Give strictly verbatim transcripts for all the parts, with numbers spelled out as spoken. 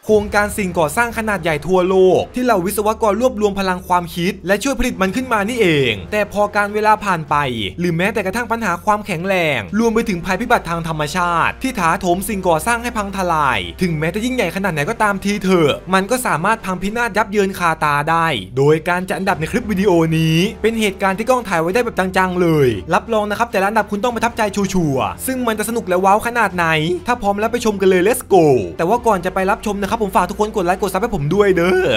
โครงการสิ่งก่อสร้างขนาดใหญ่ทั่วโลกที่เหล่าวิศวกรรวบรวมพลังความคิดและช่วยผลิตมันขึ้นมานี่เองแต่พอการเวลาผ่านไปหรือแม้แต่กระทั่งปัญหาความแข็งแรงรวมไปถึงภัยพิบัติทางธรรมชาติที่ถาโถมสิ่งก่อสร้างให้พังทลายถึงแม้จะยิ่งใหญ่ขนาดไหนก็ตามทีเถอะมันก็สามารถพังพินาศยับเยินคาตาได้โดยการจัดอันดับในคลิปวิดีโอนี้เป็นเหตุการณ์ที่กล้องถ่ายไว้ได้แบบจังๆเลยรับรองนะครับแต่ละอันดับคุณต้องประทับใจชัวร์ๆซึ่งมันจะสนุกและว้าวขนาดไหนถ้าพร้อมแล้วไปชมกันเลย let's go แต่ว่าก่อนจะไปรับชมนะครับผมฝากทุกคนกดไลค์กดซับให้ผมด้วยเด้อ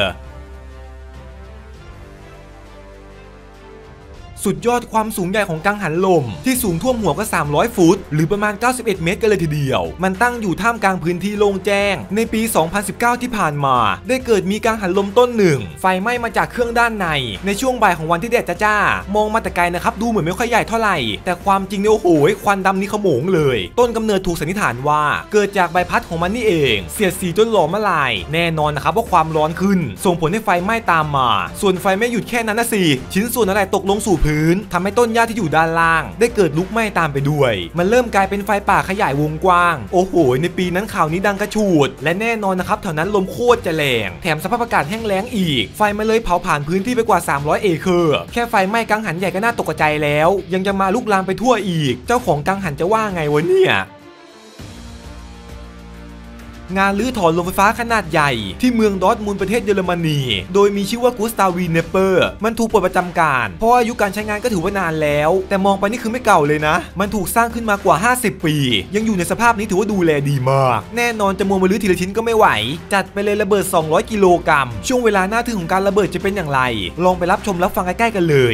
สุดยอดความสูงใหญ่ของกังหันลมที่สูงท่วมหัวก็สามร้อยฟุตหรือประมาณเก้าสิบเอ็ดเมตรกันเลยทีเดียวมันตั้งอยู่ท่ามกลางพื้นที่โล่งแจ้งในปีสองพันสิบเก้าที่ผ่านมาได้เกิดมีกังหันลมต้นหนึ่งไฟไหม้มาจากเครื่องด้านในในช่วงบ่ายของวันที่แดดจ้ามองมาแต่ไกลนะครับดูเหมือนไม่ค่อยใหญ่เท่าไหร่แต่ความจริงเนี่ยโอ้โหควันดำนี่ขโมงเลยต้นกำเนิดถูกสันนิษฐานว่าเกิดจากใบพัดของมันนี่เองเสียดสีจนหลอมละลายแน่นอนนะครับว่าความร้อนขึ้นส่งผลให้ไฟไหม้ตามมาส่วนไฟไม่หยุดแค่นั้นนะสิชิ้นส่วนอะไรตกลงสู่พื้นทำให้ต้นหญ้าที่อยู่ด้านล่างได้เกิดลุกไหม้ตามไปด้วยมันเริ่มกลายเป็นไฟป่าขยายวงกว้างโอ้โหในปีนั้นข่าวนี้ดังกระฉูดและแน่นอนนะครับแถวนั้นลมโคตรจะแรงแถมสภาพอากาศแห้งแล้งอีกไฟมันเลยเผาผ่านพื้นที่ไปกว่าสามร้อยเอเคอร์แค่ไฟไหม้กังหันใหญ่ก็น่าตกใจแล้วยังจะมาลุกลามไปทั่วอีกเจ้าของกังหันจะว่าไงวะเนี่ยงานรื้อถอนโรงไฟฟ้าขนาดใหญ่ที่เมืองดอร์ทมุนด์ประเทศเยอรมนีโดยมีชื่อว่ากุสตาวีเนเปอร์มันถูกปลดประจำการเพราะอายุการใช้งานก็ถือว่านานแล้วแต่มองไปนี่คือไม่เก่าเลยนะมันถูกสร้างขึ้นมากว่าห้าสิบปียังอยู่ในสภาพนี้ถือว่าดูแลดีมากแน่นอนจะมัวมารื้อทีละชิ้นก็ไม่ไหวจัดไปเลยระเบิดสองร้อยกิโลกรัมช่วงเวลาหน้าทึ่งของการระเบิดจะเป็นอย่างไรลองไปรับชมรับฟังใกล้ๆกันเลย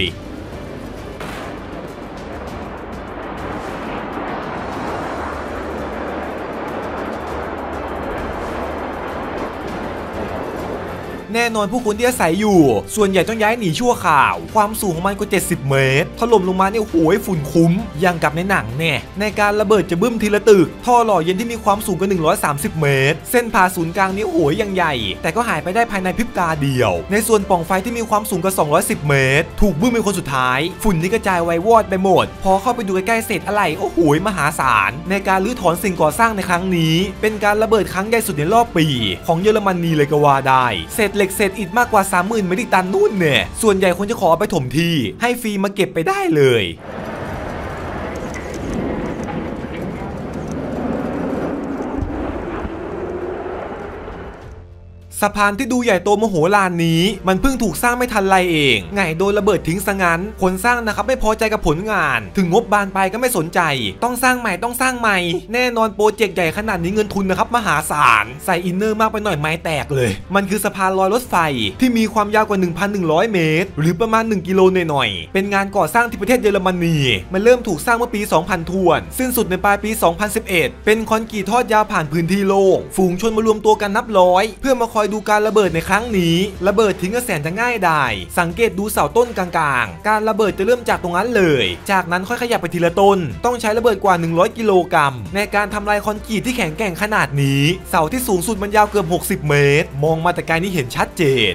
แน่นอนผู้คนที่อาศัยอยู่ส่วนใหญ่ต้องย้ายหนีชั่วข่าวความสูงของมันก็เจ็ดสิบเมตรถล่มลงมาเนี่ยโอ้ยฝุ่นคุ้มอย่างกับในหนังเนี่ยในการระเบิดจะบึ้มทีละตึกท่อหล่อเย็นที่มีความสูงกว่าหนึ่งร้อยสามสิบเมตรเส้นผ่าศูนย์กลางนี้โอ้ยยังใหญ่แต่ก็หายไปได้ภายในพริบตาเดียวในส่วนปล่องไฟที่มีความสูงกว่าสองร้อยสิบเมตรถูกบึ้มเป็นคนสุดท้ายฝุ่นนี่กระจายไววอดไปหมดพอเข้าไปดูใกล้ๆเศษอะไรโอ้โหมหาศาลในการรื้อถอนสิ่งก่อสร้างในครั้งนี้เป็นการระเบิดครั้งใหญ่สุดในรอบปีของเยอรมนีเลยก็ว่าได้เศษเหล็กเศษอิฐมากกว่า สามหมื่น เมตรตันนู่นเนี่ยส่วนใหญ่คนจะขอไปถมที่ให้ฟรีมาเก็บไปได้เลยสะพานที่ดูใหญ่โตมโหฬารนี้มันเพิ่งถูกสร้างไม่ทันไรเองไงโดนระเบิดทิ้งซะงั้นคนสร้างนะครับไม่พอใจกับผลงานถึงงบบานไปก็ไม่สนใจต้องสร้างใหม่ต้องสร้างใหม่แน่นอนโปรเจกต์ใหญ่ขนาดนี้เงินทุนนะครับมหาศาลใส่อินเนอร์มากไปหน่อยไม้แตกเลยมันคือสะพานลอยรถไฟที่มีความยาวกว่า หนึ่งพันหนึ่งร้อย เมตรหรือประมาณหนึ่งกิโลหน่อยๆเป็นงานก่อสร้างที่ประเทศเยอรมนีมันเริ่มถูกสร้างเมื่อปีสองพันทวนสิ้นสุดในปลายปีสองพันสิบเอ็ดเป็นคอนกรีตทอดยาวผ่านพื้นที่โล่งฝูงชนมารวมตัวกันนับร้อยเพื่อมาคอยดูการระเบิดในครั้งนี้ระเบิดทิ้งกระแสจะง่ายได้สังเกตดูเสาต้นกลางๆการระเบิดจะเริ่มจากตรงนั้นเลยจากนั้นค่อยขยับไปทีละต้นต้องใช้ระเบิดกว่าหนึ่งร้อยกิโลกรัมในการทำลายคอนกรีตที่แข็งแกร่งขนาดนี้เสาที่สูงสุดมันยาวเกือบหกสิบเมตรมองมาแต่ไกลนี่เห็นชัดเจน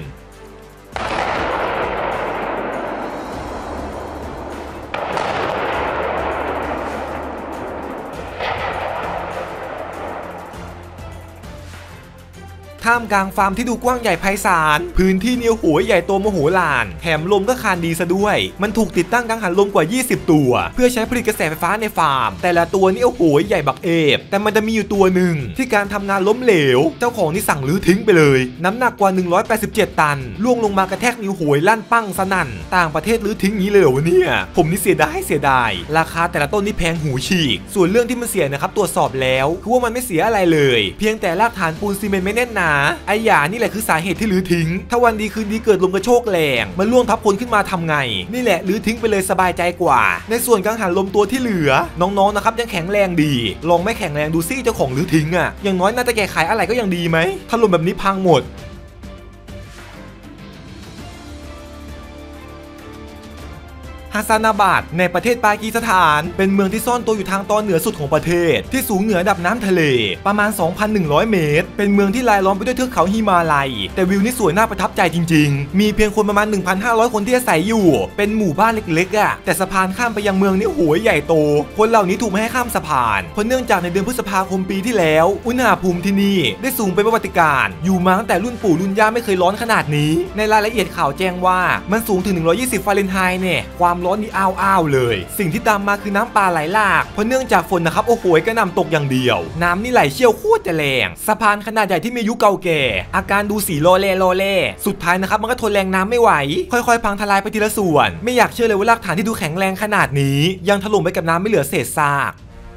ท่ามกลางฟาร์มที่ดูกว้างใหญ่ไพศาลพื้นที่เนี่ยโหยใหญ่โตมโหฬารแถมลมก็คานดีซะด้วยมันถูกติดตั้งกังหันลมกว่ายี่สิบตัวเพื่อใช้ผลิตกระแสไฟฟ้าในฟาร์มแต่ละตัวนี่โอ้โหใหญ่บักเอฟแต่มันจะมีอยู่ตัวหนึ่งที่การทำงานล้มเหลวเจ้าของนี่สั่งรื้อทิ้งไปเลยน้ำหนักกว่าหนึ่งร้อยแปดสิบเจ็ดตันล่วงลงมากระแทกนิ้วโหยลั่นปั้งสนั่นต่างประเทศรื้อทิ้งนี้เลยเหรอเนี่ยผมนี่เสียดายเสียดายราคาแต่ละต้นนี่แพงหูฉีกส่วนเรื่องที่มันเสียนะครับตรวจสอบแล้วคือว่ามันไม่เสียอะไรเลยเพียงแต่รากฐานปูนซีเมนต์ไม่แน่นหนาไอ้หยานี่แหละคือสาเหตุที่รื้อทิ้งถ้าวันดีคืนดีเกิดลมกระโชกแรงมันล่วงทับคนขึ้นมาทำไงนี่แหละรื้อทิ้งไปเลยสบายใจกว่าในส่วนกังหันลมตัวที่เหลือน้องๆนะครับยังแข็งแรงดีลองไม่แข็งแรงดูซิเจ้าของรื้อทิ้งอ่ะอย่างน้อยน่าจะแก้ไขอะไรก็ยังดีไหมถ้าลมแบบนี้พังหมด ทฮาซานาบัดในประเทศปากีสถานเป็นเมืองที่ซ่อนตัวอยู่ทางตอนเหนือสุดของประเทศที่สูงเหนือระดับน้ำทะเลประมาณ สองพันหนึ่งร้อย เมตรเป็นเมืองที่รายล้อมไปด้วยเทือกเขาฮิมาลัยแต่วิวนี่สวยน่าประทับใจจริงๆมีเพียงคนประมาณ หนึ่งพันห้าร้อย คนที่อาศัยอยู่เป็นหมู่บ้านเล็กๆอ่ะแต่สะพานข้ามไปยังเมืองนี่โหยใหญ่โตคนเหล่านี้ถูกไม่ให้ข้ามสะพานเพราะเนื่องจากในเดือนพฤษภาคมปีที่แล้วอุณหภูมิที่นี่ได้สูงเป็นประวัติการณ์อยู่มาตั้งแต่รุ่นปู่รุ่นย่าไม่เคยร้อนขนาดนี้ในรายละเอียดข่าวแจ้งว่ามันสูงถึงหนึ่งร้อยยี่สิบฟาเรนไฮต์เนี่ยความร้อนนี่อ้าวๆเลยสิ่งที่ตามมาคือน้ำป่าไหลหลากเพราะเนื่องจากฝนนะครับโอ้โหกระหน่ำตกอย่างเดียวน้ำนี่ไหลเชี่ยวโคตรจะแรงสะพานขนาดใหญ่ที่มีอายุเก่าแก่อาการดูสีโลเลโลเล่สุดท้ายนะครับมันก็ทนแรงน้ำไม่ไหวค่อยๆพังทลายไปทีละส่วนไม่อยากเชื่อเลยว่ารากฐานที่ดูแข็งแรงขนาดนี้ยังถล่มไปกับน้ำไม่เหลือเศษซาก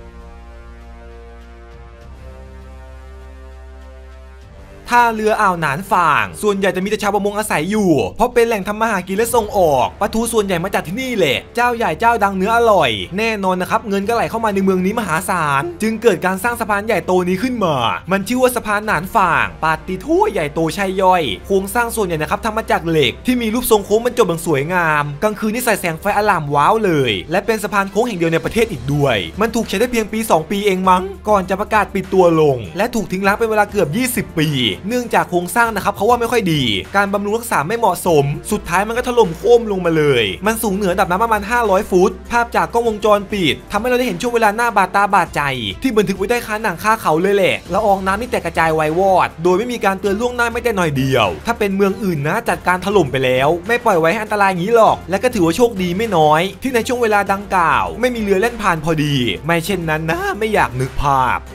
ท่าเรืออ่าวหนานฝ่างส่วนใหญ่จะมีแต่ชาวประมงอาศัยอยู่เพราะเป็นแหล่งทำมาหากินและส่งออกปลาทูส่วนใหญ่มาจากที่นี่แหละเจ้าใหญ่เจ้าดังเนื้ออร่อยแน่นอนนะครับเงินก็ไหลเข้ามาในเมืองนี้มหาศาลจึงเกิดการสร้างสะพานใหญ่โตนี้ขึ้นมามันชื่อว่าสะพานหนานฝ่างปาติทั่วใหญ่โตใช่ย่อยโครงสร้างส่วนใหญ่นะครับทำมาจากเหล็กที่มีรูปทรงโค้งบรรจบอย่างสวยงามกลางคืนนี่ใส่แสงไฟอล่ามว้าวเลยและเป็นสะพานโค้งแห่งเดียวในประเทศอีกด้วยมันถูกใช้ได้เพียงปีสองปีเองมั้งก่อนจะประกาศปิดตัวลงและถูกทิ้งร้างเป็นเวลาเกือบยี่สิบปีเนื่องจากโครงสร้างนะครับเขาว่าไม่ค่อยดีการบำรุงรักษาไม่เหมาะสมสุดท้ายมันก็ถล่มโค่มลงมาเลยมันสูงเหนือระดับน้ำประมาณห้าร้อยฟุตภาพจากกล้องวงจรปิดทำให้เราได้เห็นช่วงเวลาหน้าบาดตาบาดใจที่บันทึกไว้ได้คาหนังคาเขาเลยแหละละอองน้ำนี่แตกกระจายไววอดโดยไม่มีการเตือนล่วงหน้าไม่แต่หน่อยเดียวถ้าเป็นเมืองอื่นนะจัดการถล่มไปแล้วไม่ปล่อยไว้ให้อันตรายงี้หรอกและก็ถือว่าโชคดีไม่น้อยที่ในช่วงเวลาดังกล่าวไม่มีเรือเล่นผ่านพอดีไม่เช่นนั้นนะไม่อยากนึกภาพ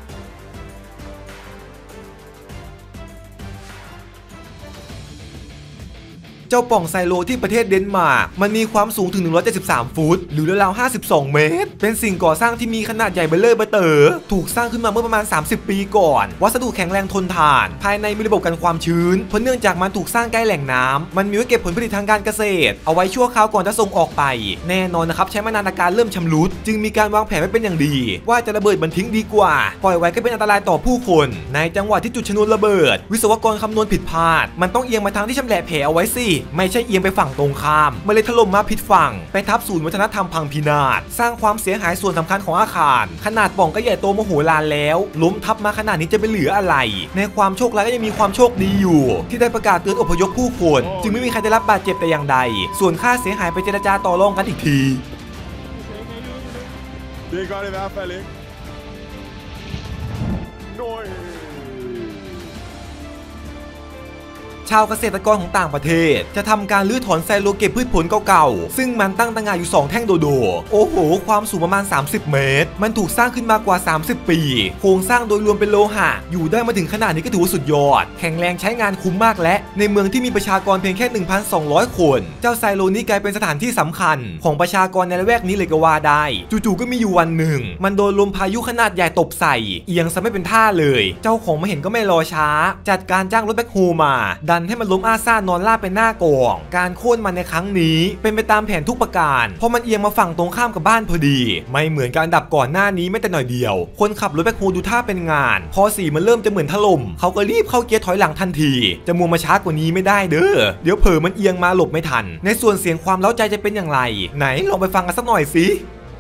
เจ้าป่องไซโลที่ประเทศเดนมาร์กมันมีความสูงถึงหนึ่งร้อยเจ็ดสิบสามฟุตหรือราวๆห้าสิบสองเมตรเป็นสิ่งก่อสร้างที่มีขนาดใหญ่เบ้อเร่อเบ้อเต๋อถูกสร้างขึ้นมาเมื่อประมาณสามสิบปีก่อนวัสดุแข็งแรงทนทานภายในมีระบบกันความชื้นเพราะเนื่องจากมันถูกสร้างใกล้แหล่งน้ำมันมีไว้เก็บผลผลิตทางการเกษตรเอาไว้ชั่วคราวก่อนจะส่งออกไปแน่นอนนะครับใช้มานานอาการเริ่มชำรุดจึงมีการวางแผนไว้เป็นอย่างดีว่าจะระเบิดมันทิ้งดีกว่าปล่อยไว้ก็เป็นอันตรายต่อผู้คนในจังหวะที่จุดชนวนระเบิดวิศวกรคำนวณผิดพลาดมันต้องเอียงมาทางที่ชำแหละแผลเอาไว้สิไม่ใช่เอียงไปฝั่งตรงข้ามมันเลยถล่มมาผิดฝั่งไปทับศูนย์วัฒนธรรมพังพินาศสร้างความเสียหายส่วนสำคัญของอาคารขนาดป่องก็ใหญ่โตมโหฬารแล้วล้มทับมาขนาดนี้จะไปเหลืออะไรในความโชคร้ายก็ยังมีความโชคดีอยู่ที่ได้ประกาศเตือนอพยพผู้คนจึงไม่มีใครได้รับบาดเจ็บแต่อย่างใดส่วนค่าเสียหายไปเจรจาต่อรองกันอีกทีชาวเกษตรกรของต่างประเทศจะทำการรื้อถอนไซโลเก็บพืชผลเก่าๆซึ่งมันตั้งตระหง่านอยู่สองแท่งโดดๆโอ้โหความสูงประมาณสามสิบเมตรมันถูกสร้างขึ้นมากว่าสามสิบปีโครงสร้างโดยรวมเป็นโลหะอยู่ได้มาถึงขนาดนี้ก็ถือว่าสุดยอดแข็งแรงใช้งานคุ้มมากและในเมืองที่มีประชากรเพียงแค่ หนึ่งพันสองร้อย คนเจ้าไซโลนี้กลายเป็นสถานที่สำคัญของประชากรในละแวกนี้เลยก็ว่าได้จู่ๆก็มีอยู่วันหนึ่งมันโดนลมพายุขนาดใหญ่ตบใส่เอียงซะไม่เป็นท่าเลยเจ้าของมาเห็นก็ไม่รอช้าจัดการจ้างรถแบ็คโฮมาดันให้มันล้มอาซ่านอนราบเป็นหน้ากองการโค่นมันในครั้งนี้เป็นไปตามแผนทุกประการเพราะมันเอียงมาฝั่งตรงข้ามกับบ้านพอดีไม่เหมือนการดับก่อนหน้านี้ไม่แต่หน่อยเดียวคนขับรถแบ็คโฮดูท่าเป็นงานพอสีมันเริ่มจะเหมือนถล่มเขาก็รีบเข้าเกียร์ถอยหลังทันทีจะมัวมาช้ากว่านี้ไม่ได้เด้อเดี๋ยวเผลอมันเอียงมาหลบไม่ทันในส่วนเสียงความเล้าใจจะเป็นอย่างไรไหนลองไปฟังกันสักหน่อยสิ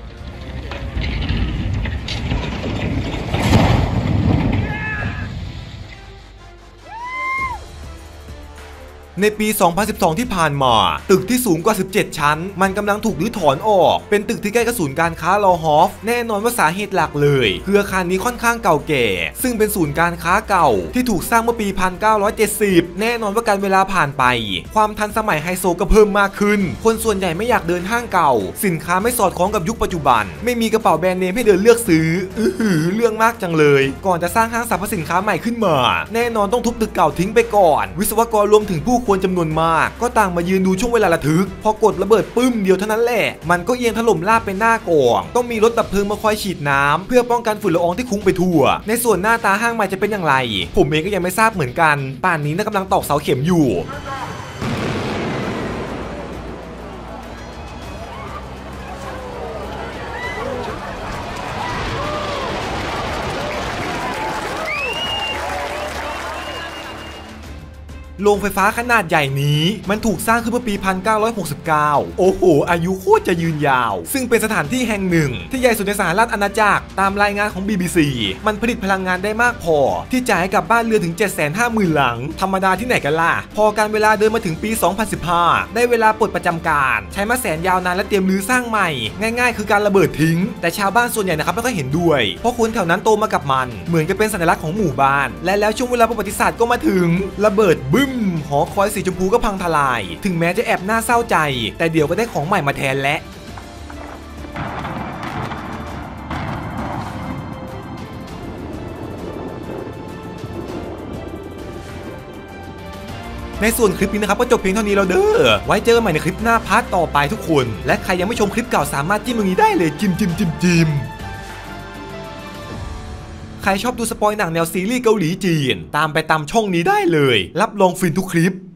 ในปี สองพันสิบสอง ที่ผ่านมาตึกที่สูงกว่าสิบเจ็ดชั้นมันกำลังถูกรื้อถอนออกเป็นตึกที่ใกล้กับศูนย์การค้าลอฮอฟแน่นอนว่าสาเหตุหลักเลยคืออาคารนี้ค่อนข้างเก่าแก่ซึ่งเป็นศูนย์การค้าเก่าที่ถูกสร้างเมื่อปี หนึ่งพันเก้าร้อยเจ็ดสิบ แน่นอนว่าการเวลาผ่านไปความทันสมัยไฮโซก็เพิ่มมากขึ้นคนส่วนใหญ่ไม่อยากเดินห้างเก่าสินค้าไม่สอดคล้องกับยุคปัจจุบันไม่มีกระเป๋าแบรนด์เนมให้เดินเลือกซื้ออื้อหือเรื่องมากจังเลยก่อนจะสร้างห้างสรรพสินค้าใหม่ขึ้นมาแน่นอนต้องทุบตึกเก่าทิ้งไปก่อนวิศวกรรวมถึงผู้คนจำนวนมากก็ต่างมายืนดูช่วงเวลาระทึกพอกดระเบิดปึ้มเดียวเท่านั้นแหละมันก็เอียงถล่มราบเป็นหน้ากองต้องมีรถดับเพลิงมาคอยฉีดน้ำเพื่อป้องกันฝุ่นละอองที่คุ้งไปทั่วในส่วนหน้าตาห้างใหม่จะเป็นอย่างไรผมเองก็ยังไม่ทราบเหมือนกันป่านนี้น่ากำลังตอกเสาเข็มอยู่โรงไฟฟ้าขนาดใหญ่นี้มันถูกสร้างขึ้นเมื่อปี หนึ่งพันเก้าร้อยหกสิบเก้า โอ้โหอายุโคตรจะยืนยาวซึ่งเป็นสถานที่แห่งหนึ่งที่ใหญ่สุดในสหรัฐอาณาจักรตามรายงานของ บี บี ซี มันผลิตพลังงานได้มากพอที่จะให้กับบ้านเรือนถึง เจ็ดแสนห้าหมื่น หลังธรรมดาที่ไหนกันล่ะพอการเวลาเดินมาถึงปี สองพันสิบห้า ได้เวลาปลดประจำการใช้มาแสนยาวนานและเตรียมรื้อสร้างใหม่ง่ายๆคือการระเบิดทิ้งแต่ชาวบ้านส่วนใหญ่นะครับไม่ค่อยเห็นด้วยเพราะคนแถวนั้นโตมากับมันเหมือนกับเป็นสัญลักษณ์ของหมู่บ้านและแล้วช่วงเวลาประวัติศาสตร์ก็มาถึงระเบิดบึ้มหอคอยสีชมพูก็พังทลายถึงแม้จะแอบน่าเศร้าใจแต่เดี๋ยวก็ได้ของใหม่มาแทนและในส่วนคลิปนี้นะครับก็จบเพียงเท่านี้แล้วเด้อไว้เจอกันใหม่ในคลิปหน้าพาร์ทต่อไปทุกคนและใครยังไม่ชมคลิปเก่าสามารถจิ้มตรงนี้ได้เลยจิ้มจิ้มจิ้มจิ้มใครชอบดูสปอยหนังแนวซีรีส์เกาหลีจีนตามไปตามช่องนี้ได้เลยรับรองฟินทุกคลิป